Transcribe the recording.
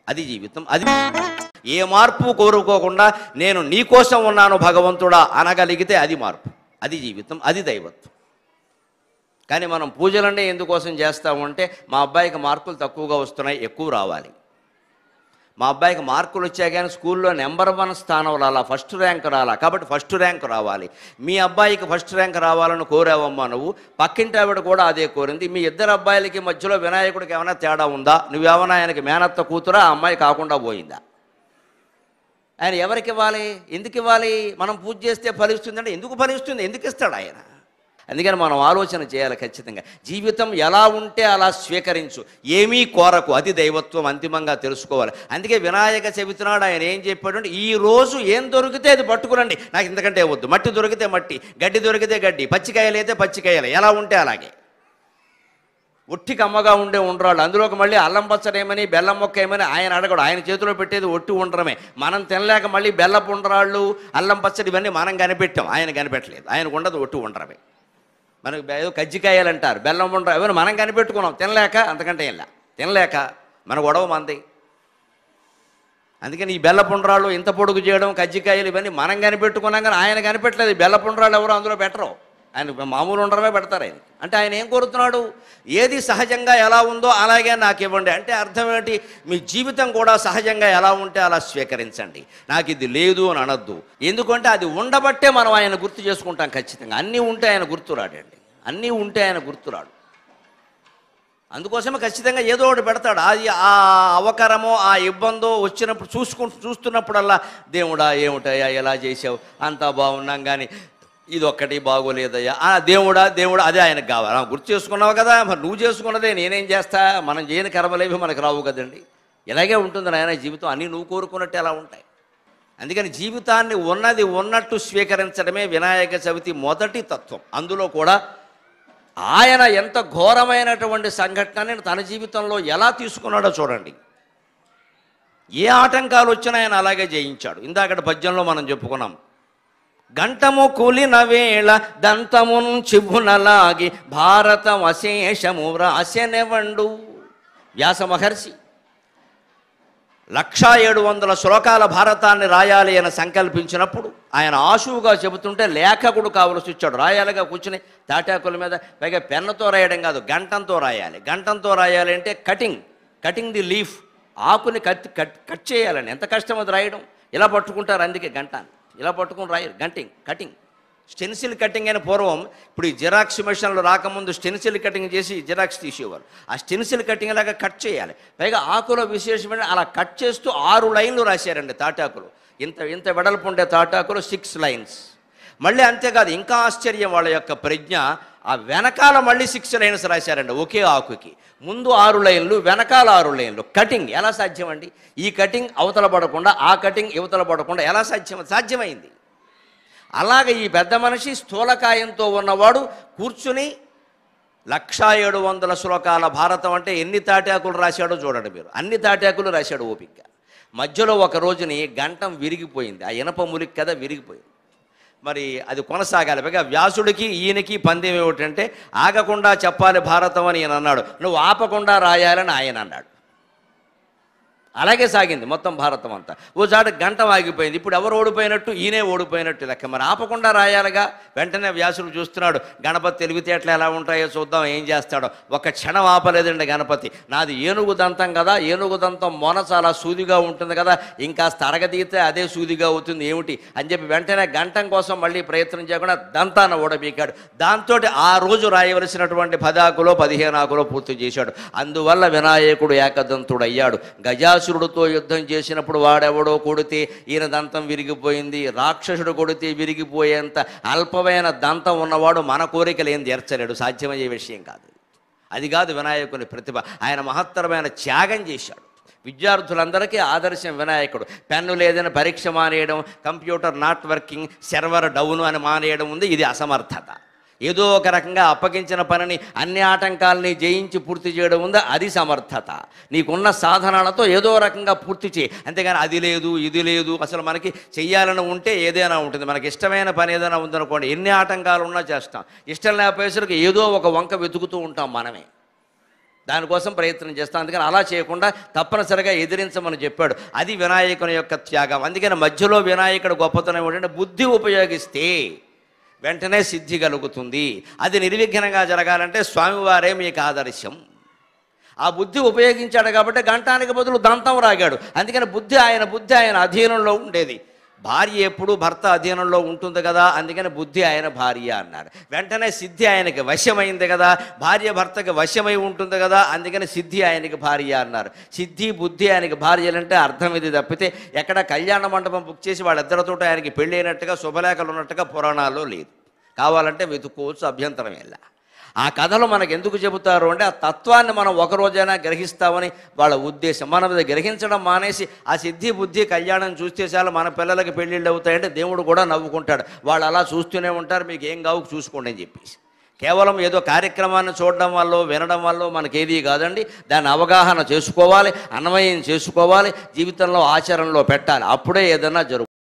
అది జీవితం. అది ఏ మార్పు కోరుకోకుండా నేను నీ కోసం ఉన్నాను భగవంతుడా అనగలిగితే అది మార్పు, అది జీవితం, అది దైవత్వం. కానీ మనం పూజలన్నీ ఎందుకోసం చేస్తామంటే మా అబ్బాయికి మార్కులు తక్కువగా వస్తున్నాయి, ఎక్కువ రావాలి. మా అబ్బాయికి మార్కులు వచ్చాయి కానీ స్కూల్లో నెంబర్ 1 స్థానం రాలా, ఫస్ట్ ర్యాంక్ రాలా, కాబట్టి ఫస్ట్ ర్యాంక్ రావాలి. మీ అబ్బాయికి ఫస్ట్ ర్యాంక్ రావాలని కోరావమ్మా నువ్వు, పక్కింటి ఆవిడ కూడా అదే కోరింది. మీ ఇద్దరు అబ్బాయిలకి మధ్యలో వినాయకుడికి ఏమైనా తేడా ఉందా? నువ్వేమైనా ఆయనకి మేనత్త కూతురా, ఆ అమ్మాయి కాకుండా పోయిందా? ఆయన ఎవరికి ఇవ్వాలి? ఎందుకు ఇవ్వాలి? మనం పూజ చేస్తే ఫలిస్తుందంటే ఎందుకు ఫలిస్తుంది? ఎందుకు ఇస్తాడు ఆయన? అందుకని మనం ఆలోచన చేయాలి ఖచ్చితంగా. జీవితం ఎలా ఉంటే అలా స్వీకరించు, ఏమీ కోరకు, అది దైవత్వం అంతిమంగా తెలుసుకోవాలి. అందుకే వినాయక చవితి నాడు ఆయన ఏం చెప్పాడంటే ఈరోజు ఏం దొరికితే అది పట్టుకురండి, నాకు ఇంతకంటే వద్దు. మట్టి దొరికితే మట్టి, గడ్డి దొరికితే గడ్డి, పచ్చికాయలు అయితే పచ్చికాయలు, ఎలా ఉంటే అలాగే. ఒట్టి కమ్మగా ఉండే ఉండరాళ్ళు, అందులోకి మళ్ళీ అల్లం పచ్చడేమని బెల్లం మొక్క ఏమని ఆయన అడగడు. ఆయన చేతిలో పెట్టేది ఒట్టి ఉండరమే. మనం తినలేక మళ్ళీ బెల్లపు ఉండరాళ్ళు, అల్లం పచ్చడి ఇవన్నీ మనం కనిపెట్టాం, ఆయన కనిపెట్టలేదు. ఆయనకు ఉండదు, ఒట్టి ఉండరమే. మనకు ఏదో కజ్జికాయలు అంటారు, బెల్లం ఉండరు, అవన్నీ మనం కనిపెట్టుకున్నాం తినలేక, అంతకంటే ఏం తినలేక మన గొడవ మంది. అందుకని ఈ బెల్లపుండ్రాళ్ళు ఇంత పొడుగు చేయడం, కజ్జికాయలు ఇవన్నీ మనం కనిపెట్టుకున్నాం కానీ ఆయన కనిపెట్టలేదు. బెల్లపుండ్రాళ్ళు ఎవరు అందులో పెట్టరు, ఆయన మామూలు ఉండరమే పెడతారు ఆయన. అంటే ఆయన ఏం కోరుతున్నాడు? ఏది సహజంగా ఎలా ఉందో అలాగే నాకు ఇవ్వండి. అంటే అర్థం ఏంటి? మీ జీవితం కూడా సహజంగా ఎలా ఉంటే అలా స్వీకరించండి, నాకు ఇది లేదు అని అనొద్దు. ఎందుకంటే అది ఉండబట్టే మనం ఆయన గుర్తు చేసుకుంటాం ఖచ్చితంగా. అన్నీ ఉంటే ఆయన గుర్తురాడండి, అన్నీ ఉంటే ఆయన గుర్తురాడు. అందుకోసమే ఖచ్చితంగా ఏదో ఒకటి పెడతాడు. అది ఆ అవకరమో ఆ ఇబ్బందో వచ్చినప్పుడు చూస్తున్నప్పుడల్లా దేవుడా ఏమిటయ్యా ఎలా చేసావు, అంతా బాగున్నాం కానీ ఇది ఒక్కటి బాగోలేదయ్యా, దేవుడా దేవుడా అదే ఆయనకు కావాలి. గుర్తు చేసుకున్నావు కదా, మరి నువ్వు చేసుకున్నదే నేనేం చేస్తా, మనం చేయని కర్మలేవి మనకు రావు కదండి. ఇలాగే ఉంటుంది నాయన జీవితం, అన్నీ నువ్వు కోరుకున్నట్టు ఎలా ఉంటాయి. అందుకని జీవితాన్ని ఉన్నది ఉన్నట్టు స్వీకరించడమే వినాయక చవితి మొదటి తత్వం. అందులో కూడా ఆయన ఎంత ఘోరమైనటువంటి సంఘటనని తన జీవితంలో ఎలా తీసుకున్నాడో చూడండి. ఏ ఆటంకాలు వచ్చినా ఆయన అలాగే జయించాడు. ఇందాకటి పద్యంలో మనం చెప్పుకున్నాం, గంటము కూలిన వేళ దంతమున్ చిబునలాగి భారతం అశేషము వ్రాసెనెవండు. వ్యాస మహర్షి 1700 శ్లోకాల భారతాన్ని రాయాలి అని సంకల్పించినప్పుడు ఆయన ఆశువుగా చెబుతుంటే లేఖకుడు కావలసి వచ్చాడు. రాయాలిగా కూర్చుని తాటాకుల మీద, పైగా పెన్నుతో రాయడం కాదు, గంటంతో రాయాలి. గంటంతో రాయాలి అంటే కటింగ్ ది లీఫ్, ఆకుని కట్ చేయాలని. ఎంత కష్టం అది రాయడం. ఇలా పట్టుకుంటారు, అందుకే గంటాన్ని ఇలా పట్టుకుని రాయరు. కటింగ్ స్టెన్సిల్ కటింగ్ అయిన పూర్వం, ఇప్పుడు ఈ జిరాక్స్ మిషన్లు రాకముందు స్టెన్సిల్ కటింగ్ చేసి జిరాక్స్ తీసేవారు. ఆ స్టెన్సిల్ కటింగ్ లాగా కట్ చేయాలి. పైగా ఆకులో విశేషమైన అలా కట్ చేస్తూ 6 లైన్లు రాశారండి తాటాకులు. ఇంత వెడల్పు ఉండే తాటాకులు 6 లైన్స్. మళ్ళీ అంతేకాదు, ఇంకా ఆశ్చర్యం వాళ్ళ యొక్క ప్రజ్ఞ, ఆ వెనకాల మళ్ళీ 6 లైన్స్ రాశారండి ఒకే ఆకుకి. ముందు 6 లైన్లు, వెనకాల 6 లైన్లు. కటింగ్ ఎలా సాధ్యం అండి? ఈ కటింగ్ అవతల పడకుండా, ఆ కటింగ్ ఇవతల పడకుండా ఎలా సాధ్యమైంది? అలాగే ఈ పెద్ద మనిషి స్థూలకాయంతో ఉన్నవాడు కూర్చుని 1700 శ్లోకాల భారతం అంటే ఎన్ని తాటాకులు రాశాడో చూడండి మీరు. అన్ని తాటాకులు రాశాడు ఓపికగా. మధ్యలో ఒక రోజుని గంటం విరిగిపోయింది, ఆ ఇనప ములికి కదా విరిగిపోయింది. మరి అది కొనసాగాలి. పైగా వ్యాసుడికి ఈయనకి పందెం ఏమిటంటే ఆగకుండా చెప్పాలి భారతం అని ఈయన అన్నాడు, నువ్వు ఆపకుండా రాయాలని ఆయన అన్నాడు. అలాగే సాగింది మొత్తం భారతం అంతా. ఓసారి గంట ఆగిపోయింది. ఇప్పుడు ఎవరు ఓడిపోయినట్టు? ఈయనే ఓడిపోయినట్టు లెక్క. మరి ఆపకుండా రాయాలిగా. వెంటనే వ్యాసుడు చూస్తున్నాడు, గణపతి తెలివితేటలు ఎలా ఉంటాయో చూద్దాం ఏం చేస్తాడో. ఒక క్షణం ఆపలేదండి గణపతి. నాది ఏనుగు దంతం కదా, ఏనుగు దంతం మొన చాలా సూదిగా ఉంటుంది కదా, ఇంకా తరగదీతే అదే సూదిగా అవుతుంది ఏమిటి అని చెప్పి వెంటనే గంటం కోసం మళ్ళీ ప్రయత్నం చేయకుండా దంతాన్ని ఓడబీకాడు. దాంతో ఆ రోజు రాయవలసినటువంటి 10 ఆకులో 15 ఆకులో పూర్తి చేశాడు. అందువల్ల వినాయకుడు ఏకదంతుడు అయ్యాడు. గజాసురుడితో యుద్ధం చేసినప్పుడు వాడెవడో కొడితే ఈయన దంతం విరిగిపోయింది. రాక్షసుడు కొడితే విరిగిపోయేంత అల్పమైన దంతం ఉన్నవాడు మన కోరికలు ఏం తీర్చలేడు, సాధ్యమయ్యే విషయం కాదు. అది కాదు వినాయకుని ప్రతిభ. ఆయన మహత్తరమైన త్యాగం చేశాడు. విద్యార్థులందరికీ ఆదర్శం వినాయకుడు. పెన్ను లేదని పరీక్ష మానేయడం, computer not working, server down అని మానేయడం ఉంది, ఇది అసమర్థత. ఏదో ఒక రకంగా అప్పగించిన పనిని అన్ని ఆటంకాలని జయించి పూర్తి చేయడం ఉందా, అది సమర్థత. నీకున్న సాధనాలతో ఏదో రకంగా పూర్తి చేయి, అంతేగాని అది లేదు ఇది లేదు. అసలు మనకి చెయ్యాలని ఉంటే ఏదైనా ఉంటుంది. మనకి ఇష్టమైన పని ఏదైనా ఉందనుకోండి, ఎన్ని ఆటంకాలు ఉన్నా చేస్తాం. ఇష్టం లేకపోయేసరికి ఏదో ఒక వంక వెతుకుతూ ఉంటాం మనమే. దానికోసం ప్రయత్నం చేస్తాం. అందుకని అలా చేయకుండా తప్పనిసరిగా ఎదిరించమని చెప్పాడు. అది వినాయకుని యొక్క త్యాగం. అందుకని మధ్యలో వినాయకుడు గొప్పతనం ఏంటంటే బుద్ధి ఉపయోగిస్తే వెంటనే సిద్ధి కలుగుతుంది. అది నిర్విఘ్నంగా జరగాలంటే స్వామివారే మీకు ఆదర్శం. ఆ బుద్ధి ఉపయోగించాడు కాబట్టి గంటానికి బదులు దంతం రాగాడు. అందుకని బుద్ధి ఆయన అధీనంలో ఉండేది. భార్య ఎప్పుడు భర్త అధీనంలో ఉంటుంది కదా, అందుకని బుద్ధి ఆయన భార్య అన్నాడు. వెంటనే సిద్ధి ఆయనకి వశమైంది కదా, భార్య భర్తకి వశమై ఉంటుంది కదా, అందుకని సిద్ధి ఆయనకి భార్య అన్నారు. సిద్ధి బుద్ధి ఆయనకి భార్యలంటే అర్థం ఇది తప్పితే ఎక్కడ కళ్యాణ మండపం బుక్ చేసి వాళ్ళిద్దరితో ఆయనకి పెళ్ళి అయినట్టుగా శుభలేఖలు ఉన్నట్టుగా పురాణాల్లో లేదు. కావాలంటే వెతుక్కోవచ్చు, అభ్యంతరం ఎలా. ఆ కథలు మనకు ఎందుకు చెబుతారు అంటే ఆ తత్వాన్ని మనం ఒకరోజైనా గ్రహిస్తామని వాళ్ళ ఉద్దేశం. మనం గ్రహించడం మానేసి ఆ సిద్ధి బుద్ధి కళ్యాణం చూస్తే చాలు మన పిల్లలకి పెళ్ళిళ్ళు అవుతాయంటే దేవుడు కూడా నవ్వుకుంటాడు. వాళ్ళు అలా చూస్తూనే ఉంటారు, మీకు ఏం కావు చూసుకోండి అని చెప్పేసి. కేవలం ఏదో కార్యక్రమాన్ని చూడడం వల్ల వినడం వల్ల మనకేది కాదండి. దాన్ని అవగాహన చేసుకోవాలి, అన్వయం చేసుకోవాలి, జీవితంలో ఆచరణలో పెట్టాలి. అప్పుడే ఏదైనా జరుగుతుంది.